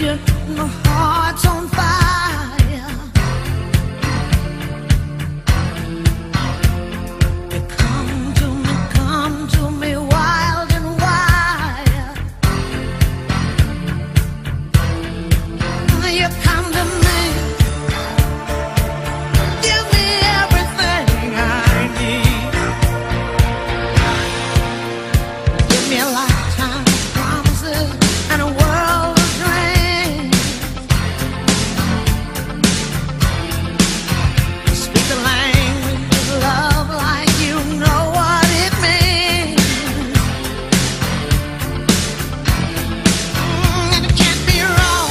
my heart's on fire. You come to me wild and wild. You come to me, give me everything I need. Give me a lifetime of promises and a world of dreams. Speak the language of love like you know what it means. And it can't be wrong.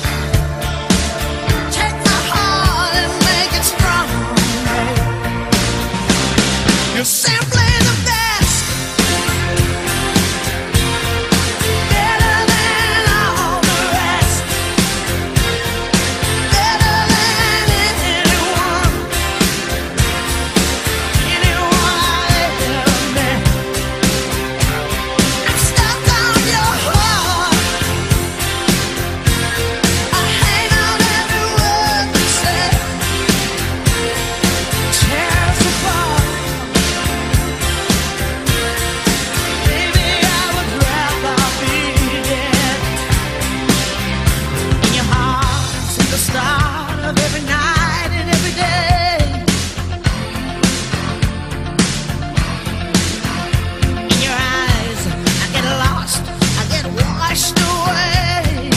Take my heart and make it strong. You're simply the best, better than all the rest, better than anyone I've ever met. I'm stuck on your heart. I hang on every word you say. Tear us apart. Baby, I would rather be dead. In your heart's at the start of every night and every day. In your eyes, I get lost, I get washed away.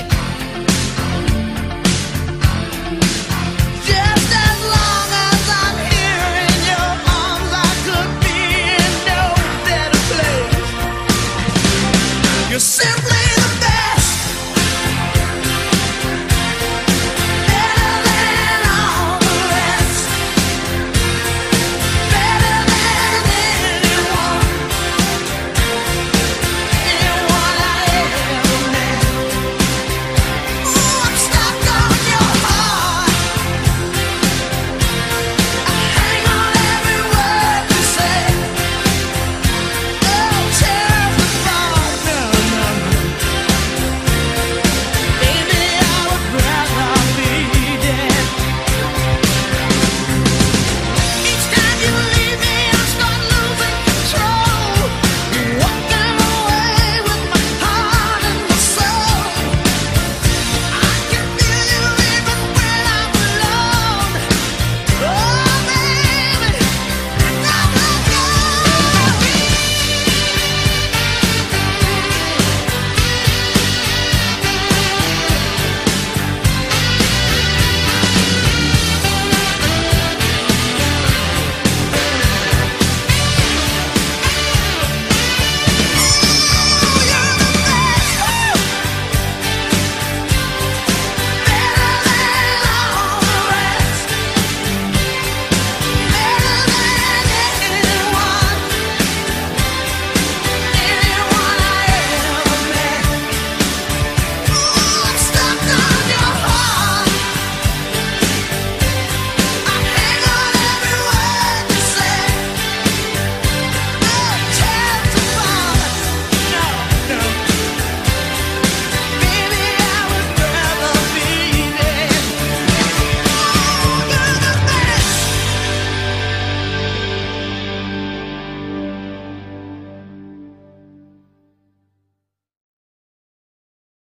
Just as long as I'm here in your arms, I could be in no better place. You say